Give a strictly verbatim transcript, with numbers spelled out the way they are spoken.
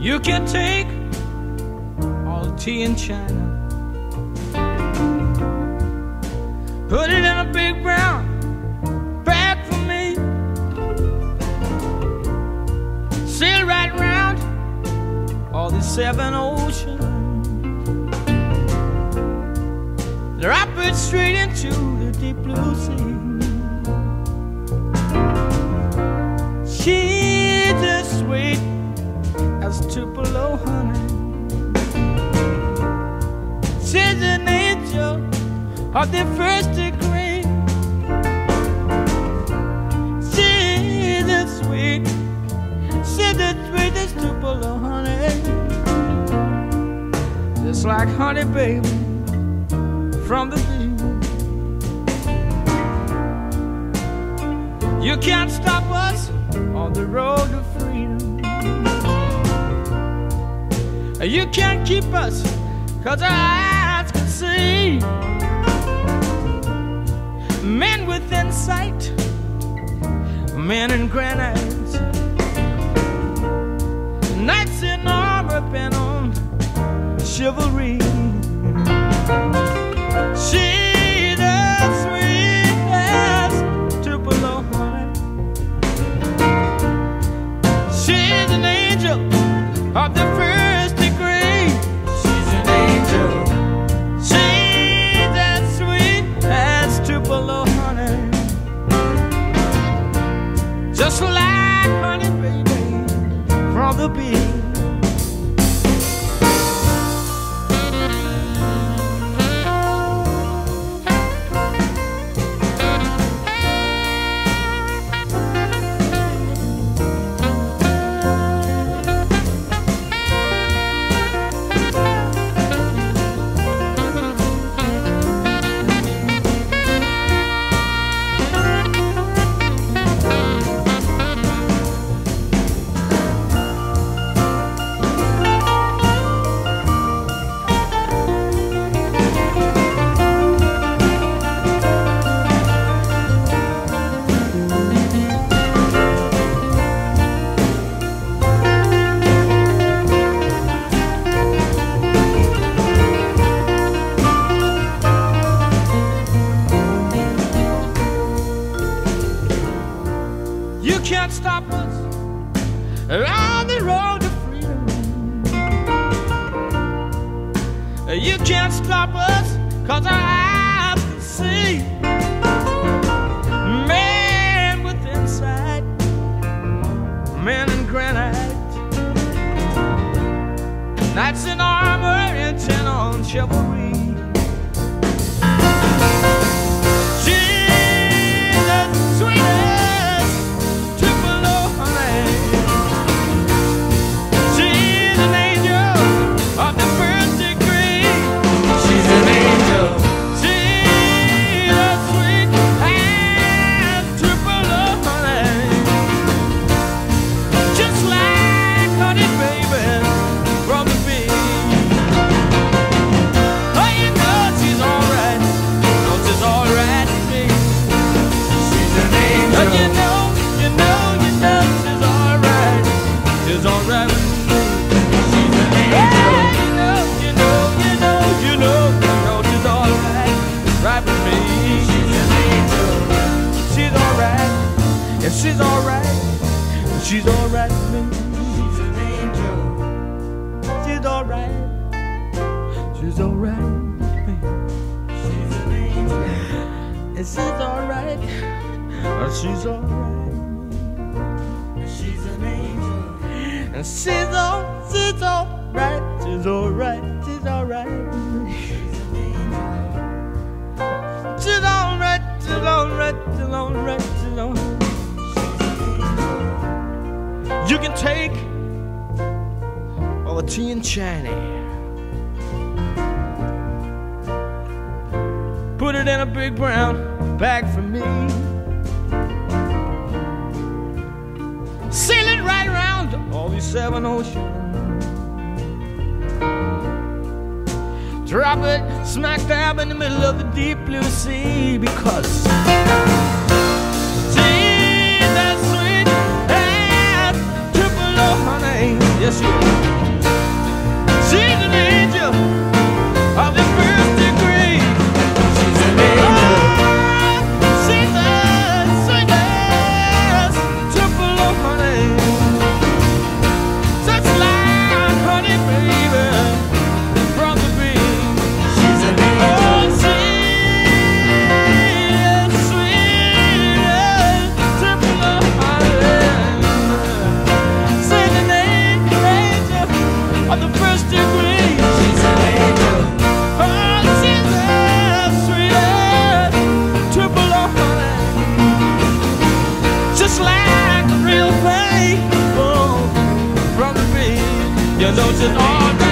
You can take all the tea in China, put it in a big brown bag for me, sail right round all the seven oceans, drop it straight into the deep blue sea. She's as sweet as Tupelo honey. She's an angel of the first degree. She's as sweet, she's as sweet as Tupelo honey. Just like honey, baby, from the bee. You can't stop us on the road to freedom. You can't keep us, 'cause our eyes can see. Men within sight, men in granite, knights in armor bent on chivalry. She's as sweet as Tupelo honey. She's an angel of the first degree. She's an angel. She's as sweet as Tupelo honey. Just like honey, baby, from the bee. You can't stop us on the road to freedom. You can't stop us, 'cause our eyes can see. Men with insight, men in granite, knights in armor intent on chivalry. She's alright, she's alright with me. She's an angel. She's alright, she's alright with me. She's an angel. And she's alright, she's alright. She's an angel. And she's all, she's alright, she's alright, she's alright with me. She's an angel. She's alright, she's alright, she's alright, she's alright. You can take all the tea in China, put it in a big brown bag for me, sail it right around all these seven oceans, drop it smack dab in the middle of the deep blue sea, because yes, you You know she's alright.